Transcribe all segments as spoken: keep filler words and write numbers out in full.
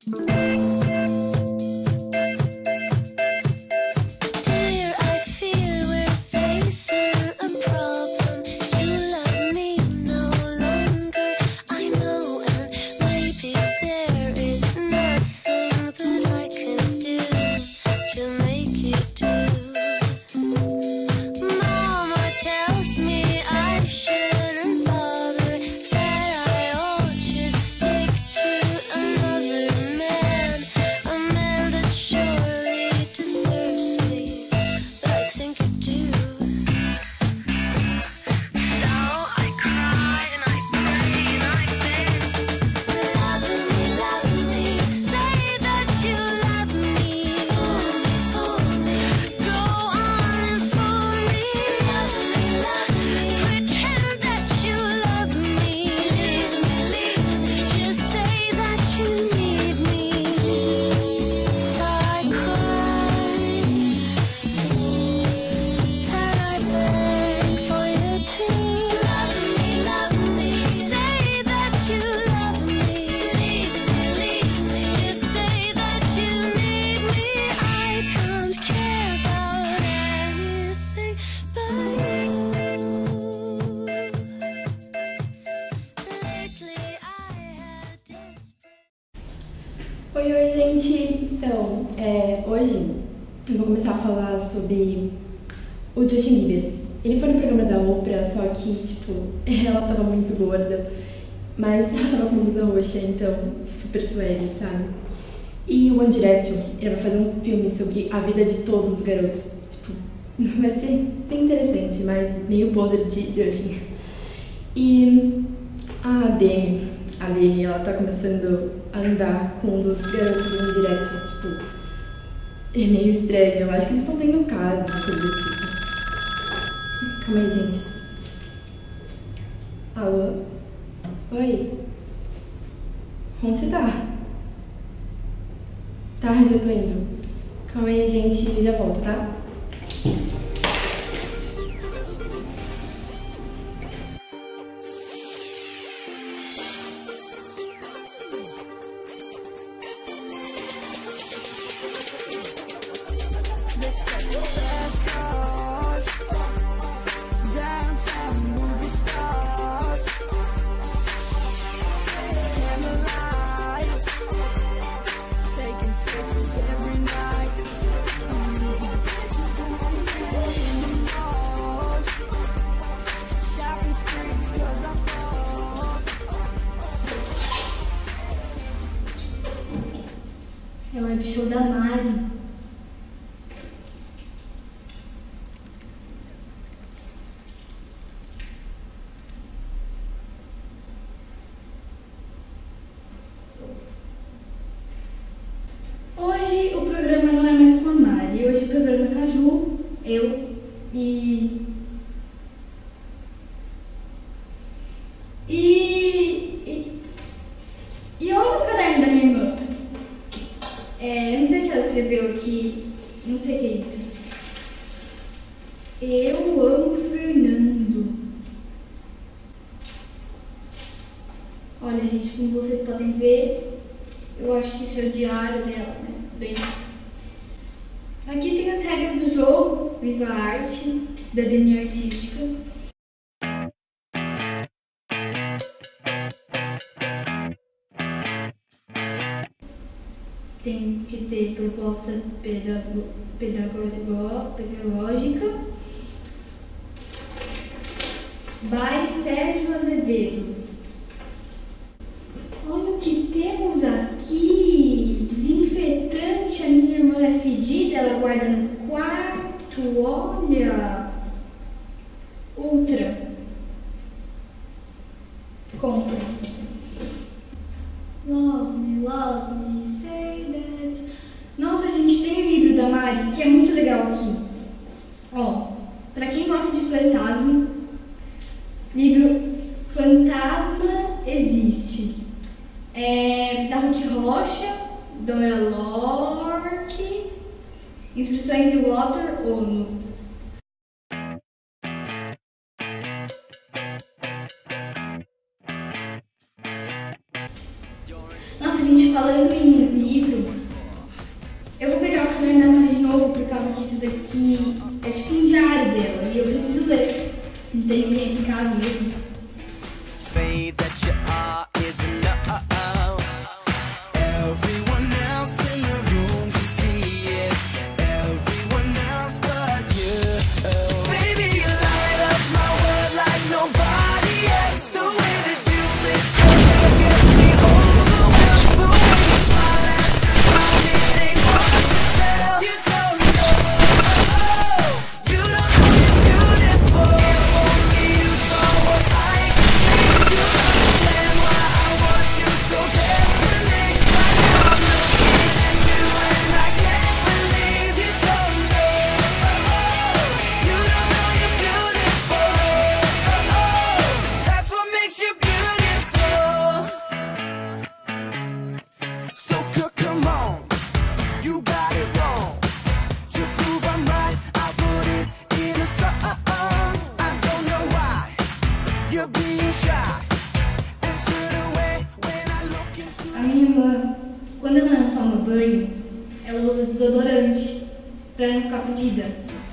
Oi, oi, gente! Então, é, hoje eu vou começar a falar sobre o Justin Bieber. Ele foi no programa da Oprah, só que, tipo, ela tava muito gorda, mas ela tava com blusa roxa, então, super suede, sabe? E o One Direction, ele vai fazer um filme sobre a vida de todos os garotos. Tipo, vai ser bem interessante, mas meio podre de Justin. E a Demi, a Demi, ela tá começando a andar com um dos garotos do One Direction, tipo, é meio estranho, eu acho que eles estão tendo um caso, coisa do tipo. Calma aí, gente. Alô? Oi? Onde você tá? Tá, já tô indo. Calma aí, gente, já volto, tá? É o web show da Mari. Hoje o programa não é mais com a Mari. Hoje o programa é com a Ju, eu e... E... E, e olha o caderno da minha irmã. É, eu não sei o que ela escreveu aqui, não sei o que é isso. Eu amo Fernando. Olha, gente, como vocês podem ver, eu acho que isso é o diário dela, mas tudo bem. Aqui tem as regras do jogo, Viva a Arte, Cidadania Artística. Tem que ter proposta pedago, pedagogo, pedagógica. By Sérgio Azevedo. Olha o que temos aqui. Desinfetante, a minha irmã é fedida, ela guarda no quarto. Olha. Ultra. Compra. Love me, love me, say that. Nossa, gente, tem um livro da Mari que é muito legal aqui. Ó, pra quem gosta de fantasma, livro Fantasma Existe. É da Ruth Rocha, Dora Lorque, instruções de Walter Ono. Nossa, gente, falando em isso daqui é tipo um diário dela e eu preciso ler. Não tem ninguém aqui em casa mesmo. A minha irmã, quando ela não toma banho, ela usa desodorante pra não ficar fedida.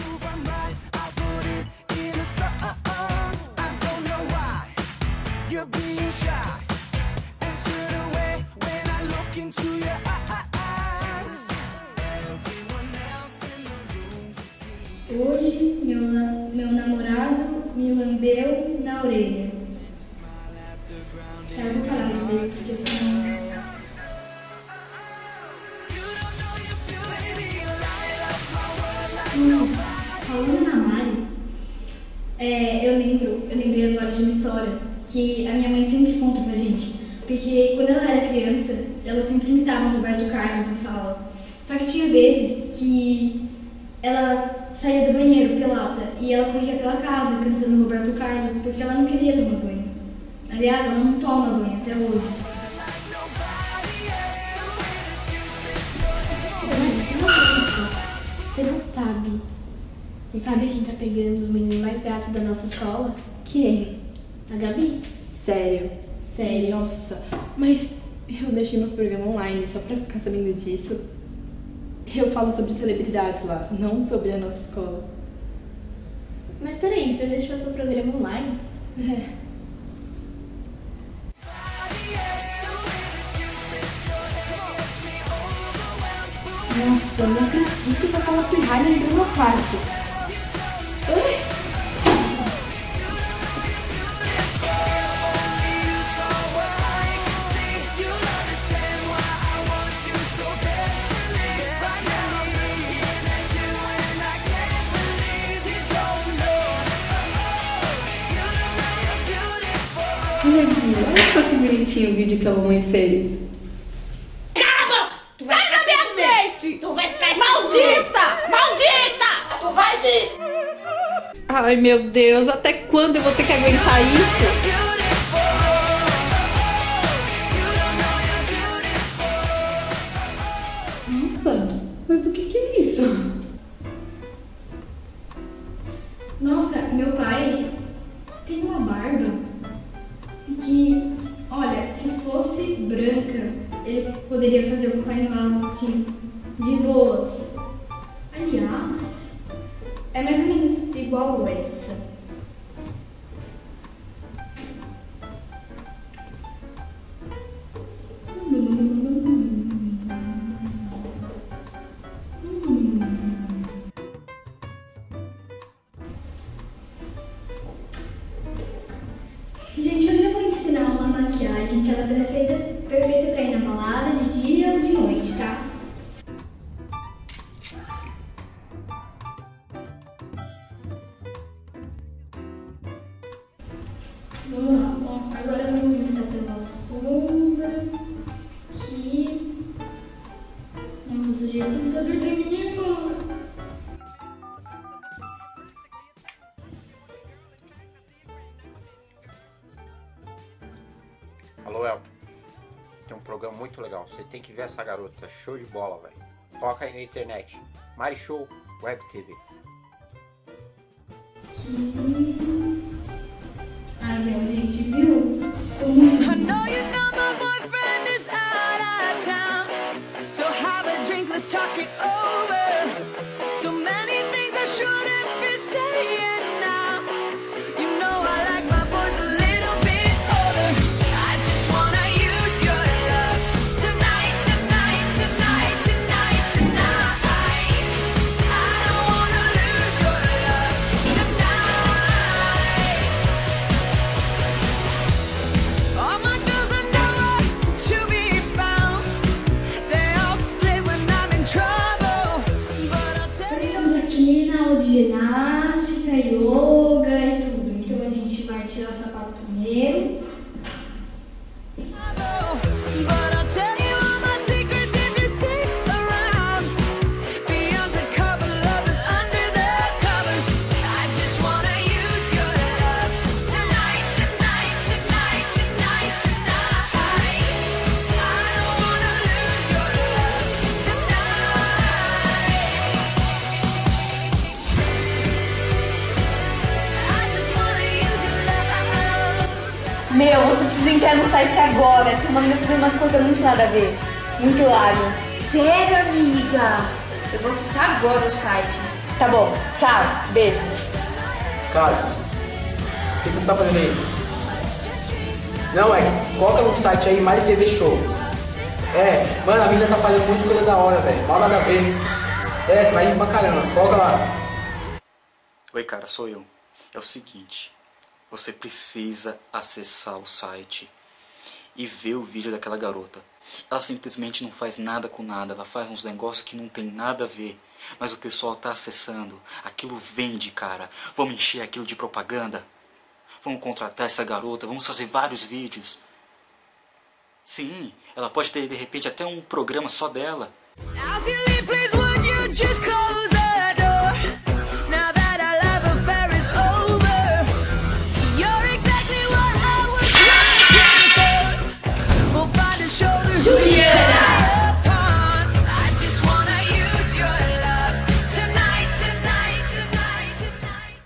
Hoje, meu, meu namorado me lambeu na orelha. Eu vou parar de ver, porque senão... Hum, falando na Mari, é, eu lembro, eu lembrei agora de uma história que a minha mãe sempre conta pra gente. Porque quando ela era criança, ela sempre imitava o Roberto Carlos na sala. Só que tinha vezes que ela saía do banheiro pelada e ela corria pela casa cantando Roberto Carlos porque ela não queria tomar banho. Aliás, ela não toma banho até hoje. Você não sabe. Você sabe quem tá pegando o menino mais gato da nossa escola? Quem? A Gabi. Sério? Sério. Nossa, mas eu deixei meu programa online só pra ficar sabendo disso. Eu falo sobre celebridades lá, não sobre a nossa escola. Mas peraí, você deixou seu programa online? É. Nossa, eu não acredito que aquela pirralha entrou no meu quarto. Ai. Olha só que bonitinho o vídeo que a mamãe fez. Tu vai ficar na minha frente! Tu vai ficar maldita! Maldita! Tu vai ver! Ai, meu Deus, até quando eu vou ter que aguentar isso? Nossa, mas o que que é isso? Nossa, meu pai tem uma barba que, olha, se fosse branca, ele poderia fazer o Papai Noel, assim, de boas. Aliás, é mais ou menos igual essa. Gente, hoje eu vou ensinar uma maquiagem que ela é perfeita, perfeita pra ir na balada de dia ou de noite, tá? Vamos lá, ó, agora eu vou começar pela sombra, aqui. Nossa, sujei o computador da minha irmã. Alô, Elton. Tem um programa muito legal. Você tem que ver essa garota. Show de bola, velho. Coloca aí na internet. Mari Show Web T V. Ai, meu, gente, viu? Tô muito... I know you know my boyfriend is out of town, so have a drink, let's talk it over. So many tirar o sapato primeiro. But I'll tell you all my secrets if you stick around. Beyond the cover, love is under the covers. I just wanna use your love tonight, tonight, tonight, tonight, tonight. I don't wanna lose your love tonight. I just wanna use your love. Meu, você precisa entrar no site agora. Tem uma menina fazendo umas coisas muito nada a ver. Muito hilário. Sério, amiga? Eu vou acessar agora o site. Tá bom, tchau, beijo. Cara, o que, que você tá fazendo aí? Não, é, coloca no site aí, mais T V Show. É, mano, a menina tá fazendo um monte de coisa da hora, velho. Mal nada a ver. É, você vai rir pra caramba, coloca lá. Oi, cara, sou eu. É o seguinte, você precisa acessar o site e ver o vídeo daquela garota. Ela simplesmente não faz nada com nada, ela faz uns negócios que não tem nada a ver. Mas o pessoal tá acessando, aquilo vende, cara. Vamos encher aquilo de propaganda. Vamos contratar essa garota, vamos fazer vários vídeos. Sim, ela pode ter de repente até um programa só dela. As you leave, please would you just close the door? Now that our love affair is over, you're exactly what I was looking for. We'll find a shoulder to cry upon. I just wanna use your love tonight, tonight, tonight, tonight.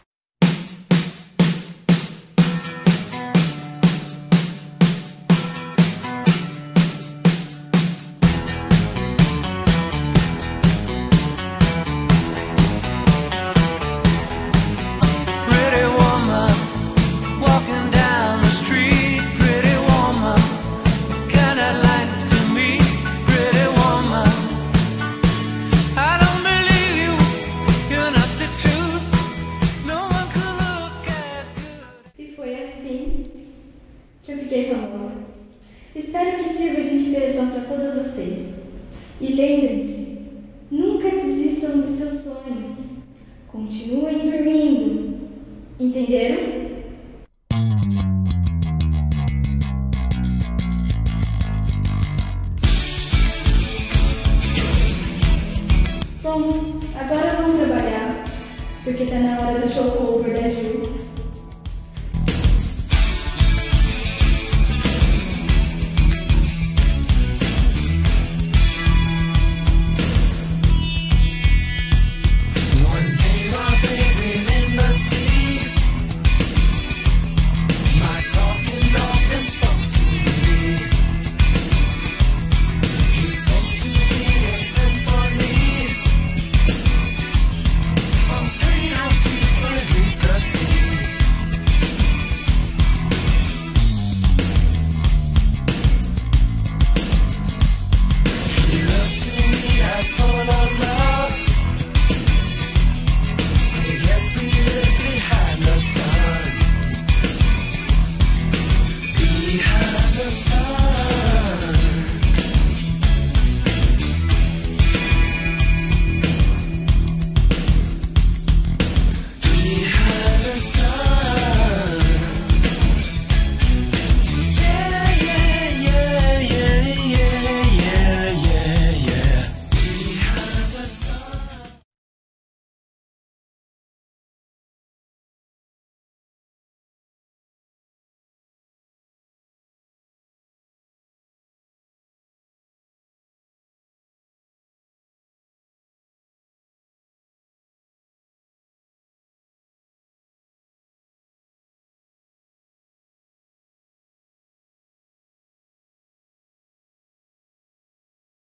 Pretty woman, walking down the street. Pretty woman, kinda like to me. Pretty woman, I don't believe you, you're not the truth. No one could look as good. E foi assim que eu fiquei famosa. Espero que sirva de inspiração para todas vocês. E lembrem-se, nunca desistam dos seus sonhos. Continuem dormindo. Entenderam?